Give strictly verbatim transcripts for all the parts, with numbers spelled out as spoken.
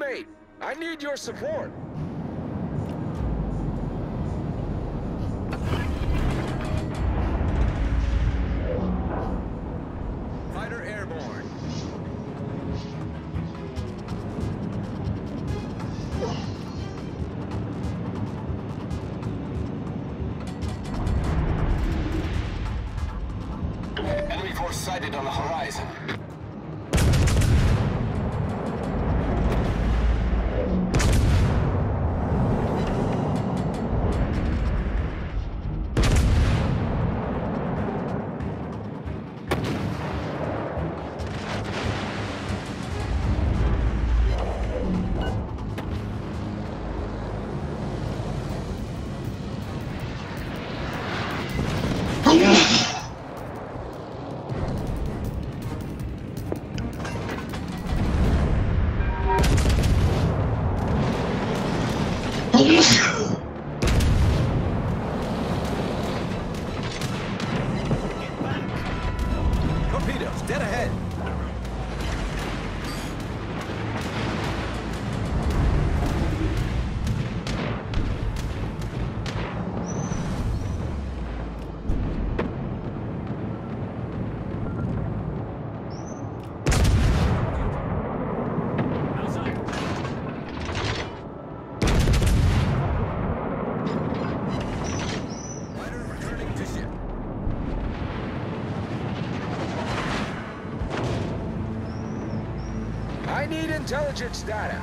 mate. I need your support. Fighter airborne. Enemy force sighted on the horizon. Torpedoes, dead ahead. I need intelligence data.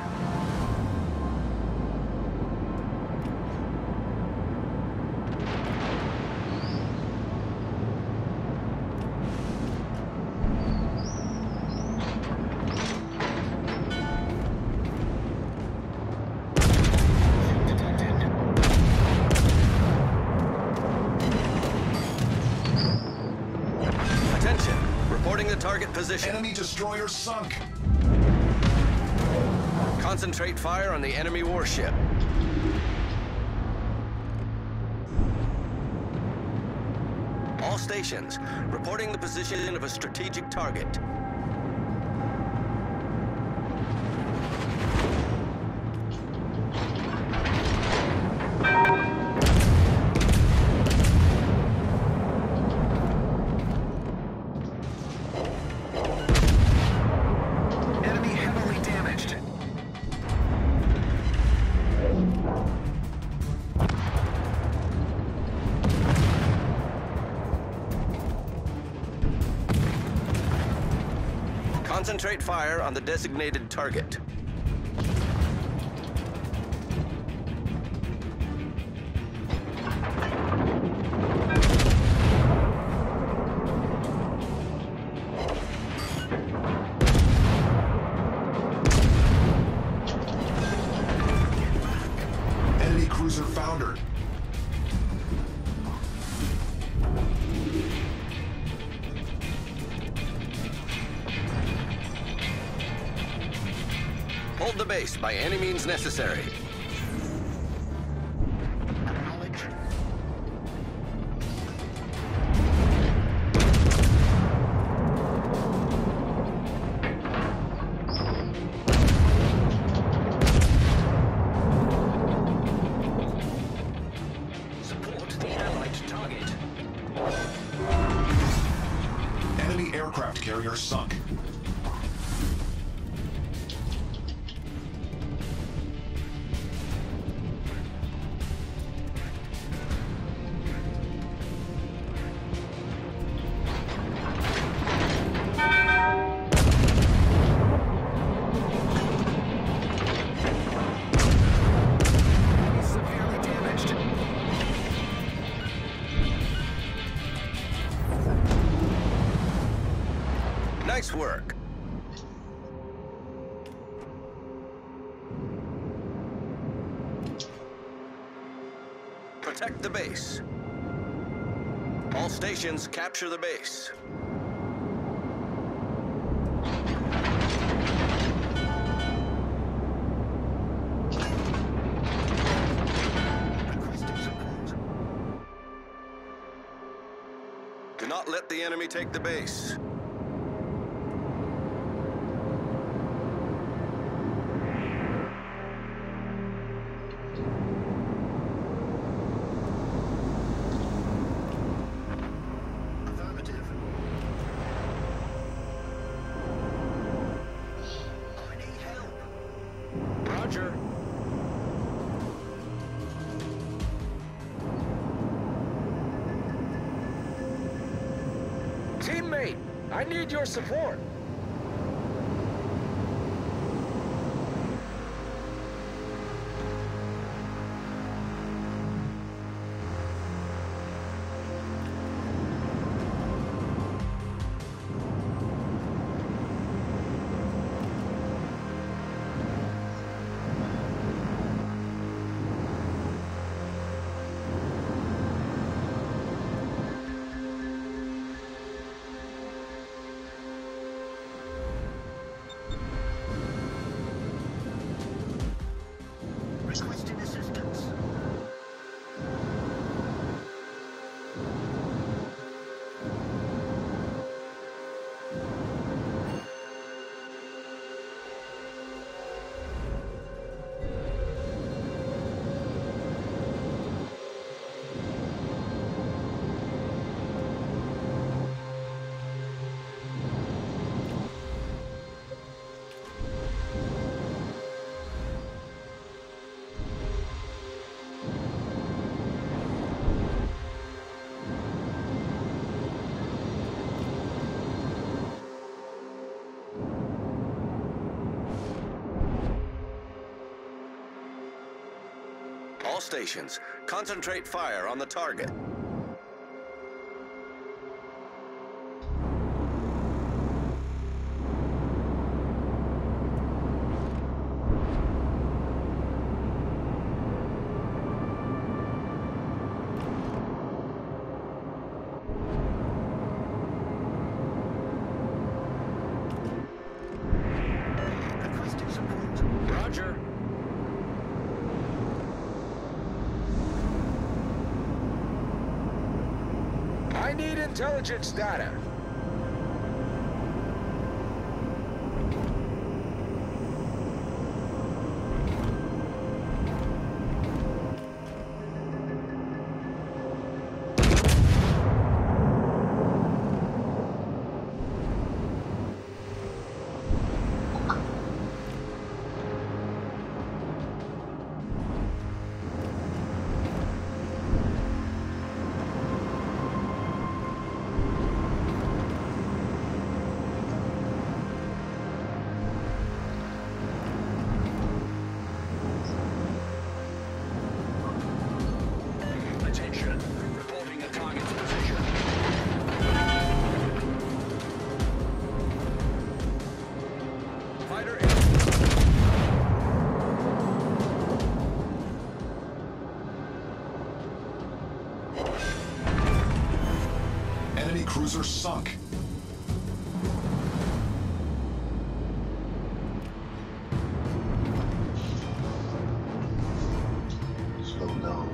Attention, reporting the target position. Enemy destroyer sunk. Concentrate fire on the enemy warship. All stations, reporting the position of a strategic target. Enemy heavily damaged. Concentrate fire on the designated target. Enemy cruiser foundered. Hold the base by any means necessary. Support the Allied target. Enemy aircraft carrier sunk. Severely damaged. Nice work. Protect the base. All stations capture the base. Do not let the enemy take the base. I need your support. Requesting assistance. All stations, concentrate fire on the target. Requesting support. Roger. I need intelligence data. Attention. Reporting a target's position. Fighter airborne. Enemy cruiser sunk. Slow down.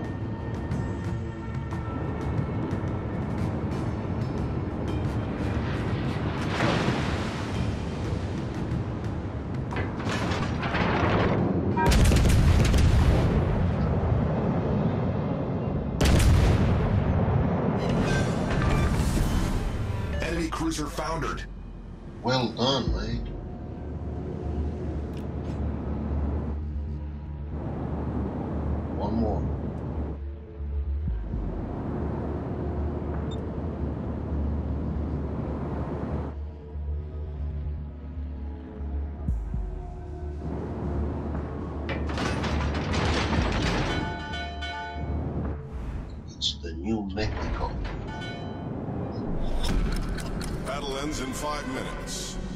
Enemy cruiser foundered. Well done, mate. One more. It's the New Mexico. Battle ends in five minutes.